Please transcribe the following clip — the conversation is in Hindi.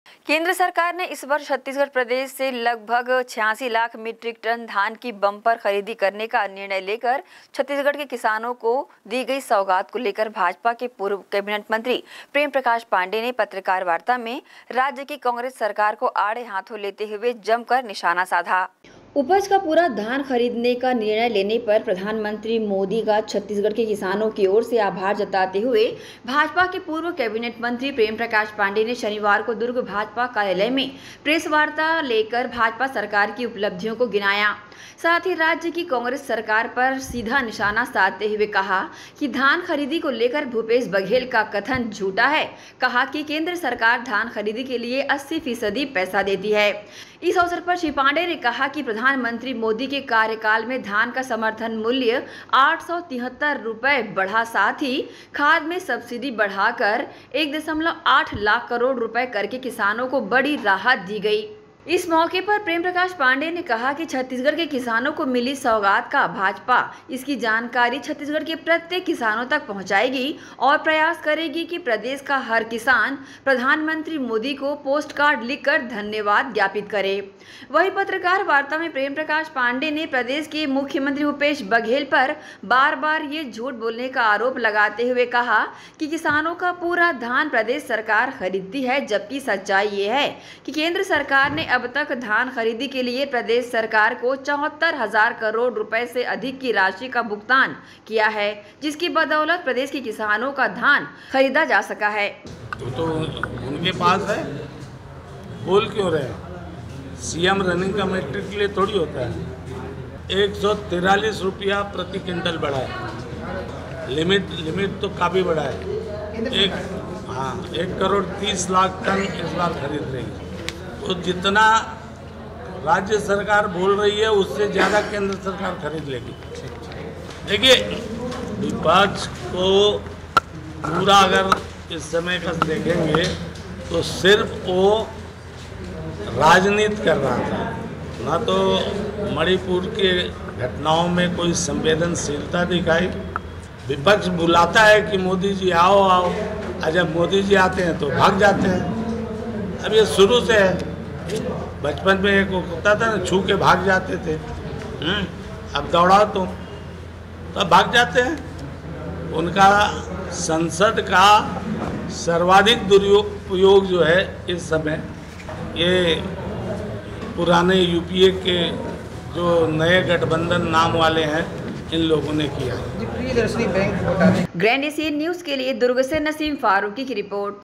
केंद्र सरकार ने इस वर्ष छत्तीसगढ़ प्रदेश से लगभग 86 लाख मीट्रिक टन धान की बम्पर खरीदी करने का निर्णय लेकर छत्तीसगढ़ के किसानों को दी गई सौगात को लेकर भाजपा के पूर्व कैबिनेट मंत्री प्रेम प्रकाश पांडेय ने पत्रकार वार्ता में राज्य की कांग्रेस सरकार को आड़े हाथों लेते हुए जमकर निशाना साधा। उपज का पूरा धान खरीदने का निर्णय लेने पर प्रधानमंत्री मोदी का छत्तीसगढ़ के किसानों की ओर से आभार जताते हुए भाजपा के पूर्व कैबिनेट मंत्री प्रेम प्रकाश पांडेय ने शनिवार को दुर्ग भाजपा कार्यालय में प्रेस वार्ता लेकर भाजपा सरकार की उपलब्धियों को गिनाया। साथ ही राज्य की कांग्रेस सरकार पर सीधा निशाना साधते हुए कहा कि धान खरीदी को लेकर भूपेश बघेल का कथन झूठा है। कहा कि केंद्र सरकार धान खरीदी के लिए 80% पैसा देती है। इस अवसर पर श्री पांडेय ने कहा कि प्रधानमंत्री मोदी के कार्यकाल में धान का समर्थन मूल्य 873 रुपए बढ़ा, साथ ही खाद में सब्सिडी बढ़ाकर 1.8 लाख करोड़ रुपए करके किसानों को बड़ी राहत दी गई। इस मौके पर प्रेम प्रकाश पांडेय ने कहा कि छत्तीसगढ़ के किसानों को मिली सौगात का भाजपा इसकी जानकारी छत्तीसगढ़ के प्रत्येक किसानों तक पहुंचाएगी और प्रयास करेगी कि प्रदेश का हर किसान प्रधानमंत्री मोदी को पोस्ट कार्ड लिखकर धन्यवाद ज्ञापित करे। वहीं पत्रकार वार्ता में प्रेम प्रकाश पांडेय ने प्रदेश के मुख्यमंत्री भूपेश बघेल पर बार बार ये झूठ बोलने का आरोप लगाते हुए कहा कि किसानों का पूरा धान प्रदेश सरकार खरीदती है, जबकि सच्चाई ये है कि केंद्र सरकार ने अब तक धान खरीदी के लिए प्रदेश सरकार को 74,000 करोड़ रुपए से अधिक की राशि का भुगतान किया है, जिसकी बदौलत प्रदेश के किसानों का धान खरीदा जा सका है। तो उनके पास है, बोल क्यों रहे? सीएम रनिंग कमेटी के लिए थोड़ी होता है। 143 रुपया प्रति क्विंटल बढ़ा है, लिमिट तो काफ़ी बढ़ा है। 1 करोड़ 30 लाख टन इस बार खरीद रही है। तो जितना राज्य सरकार बोल रही है उससे ज़्यादा केंद्र सरकार खरीद लेगी। देखिए, विपक्ष को पूरा अगर इस समय का देखेंगे तो सिर्फ वो राजनीति कर रहा था, ना तो मणिपुर के घटनाओं में कोई संवेदनशीलता दिखाई। विपक्ष बुलाता है कि मोदी जी आओ आओ, और जब मोदी जी आते हैं तो भाग जाते हैं। अब ये शुरू से है, बचपन में एक होता था ना, छू के भाग जाते थे। अब दौड़ाओ तो तब भाग जाते हैं। उनका संसद का सर्वाधिक दुरुपयोग जो है इस समय ये पुराने यूपीए के जो नए गठबंधन नाम वाले हैं इन लोगों ने किया। ग्रैंड एशियन न्यूज़ के लिए दुर्ग से नसीम फारूकी की रिपोर्ट।